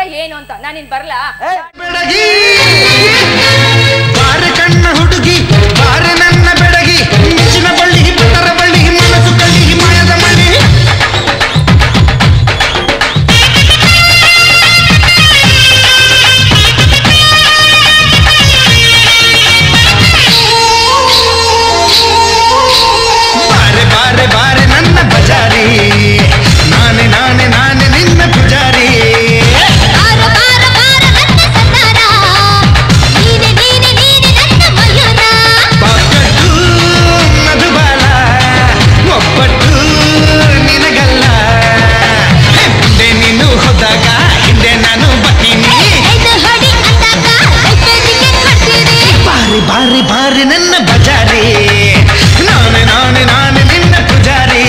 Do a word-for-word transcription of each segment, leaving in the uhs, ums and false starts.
ಏನು ಅಂತ. ನಾನಿನ್ ಬರ್ಲಾ? ಕಣ್ಣ ಹುಡುಗಿ ಬಾರೆ ನನ್ನ ಬೆಡಗಿ ಮಿಂಚಿನ ಬಳ್ಳಿ ಪುಟ್ಟರ ಬಳ್ಳಿ ಮನಸ್ಸು ಕಳ್ಳಿ ಮಾಯದ ಮಳ್ಳಿ ಬಾರೆ ಬಾರೆ ಬಾರೆ ನನ್ನ ಬಜಾರಿ ನಾನೇ ನಾನೇ ನಾನೇ ನಿನ್ನ ಪೂಜಾರಿ ಬಾರಿ ಬಾರಿ ನನ್ನ ಬಜಾರಿ ನಾನೇ ನಾನೇ ನಾನೇ ನಿನ್ನ ಪೂಜಾರಿ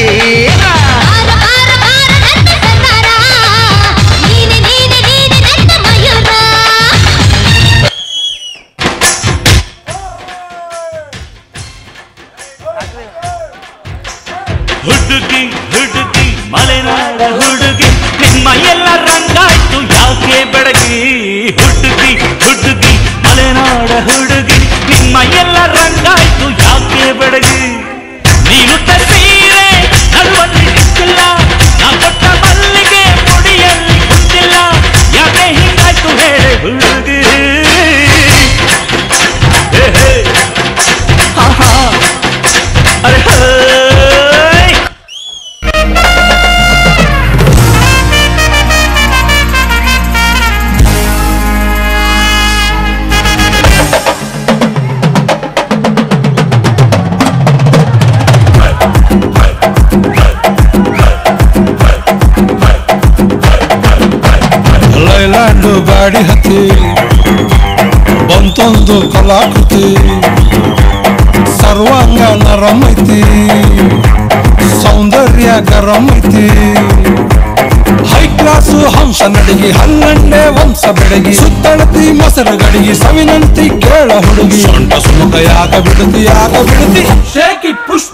ಹುಡುಗಿ ಹುಡುಗಿ ಮಲೆನಾಡ ಹುಡುಗಿ ನಿಮ್ಮ ಎಲ್ಲ ರಂಗಾಯ್ತು ಯಾಕೆ ಬೆಡಗಿ ಹುಡುಗಿ ಹುಡುಗಿ ಮಲೆನಾಡ ಹುಡುಗಿ ನಿಮ್ಮ ಎಲ್ಲ ರಂಗಾಯ್ತು ಯಾಕೆ ಬೆಡಗಿ ನೀನು ತಸೀರೆ ನಡುವಲ್ಲಿ ನಿಂತಿಲ್ಲ ನಾ ಕೊಟ್ಟ ಮಲ್ಲಿಗೆ ಮುಡಿಯಲ್ಲಿ ಕುಂತಿಲ್ಲ ಯಾಕೆ ಹೀಗಾಯ್ತು ಹೇಳಿ ಹುಡುಗಿ ಅರೆ ಲೈಲ್ಯಾಂಡ್ ಗಾಡಿ ಹತ್ತಿ ಬಂತೊಂದು ಕಲಾಕೃತಿ ಸರ್ವಾಂಗ ನರಮೈತಿ ಸೌಂದರ್ಯ ಗರಮೈತಿ ಹೈ ಕ್ಲಾಸು ಹಂಸ ನಡಿಗೆ ಹನ್ನಂಡೆ ವಂಶ ಬೆಡಗಿ ಸುತ್ತಳತಿ ಮೊಸರು ಗಡಿಗೆ ಸವಿನಂತಿ ಕೇಳ ಹುಡುಗಿ ಸೊಂಟ ಸುಮುಖ ಯಾಕ ಬಿಡುತ್ತಿ ಯಾಕ ಬಿಡುತ್ತಿ ಶೇಕ್ ಇಟ್ ಪುಷ್